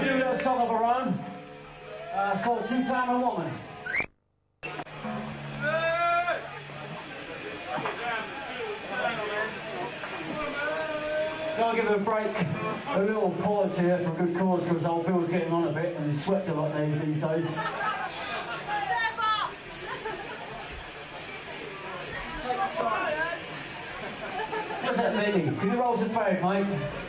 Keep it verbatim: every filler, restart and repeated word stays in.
do a little song of our own. Uh, it's called Two Time and Woman. Gotta give it a break, a little pause here for a good cause, because old Bill's getting on a bit and he sweats a lot these days. What's that, Benny? Can you roll some fade, mate?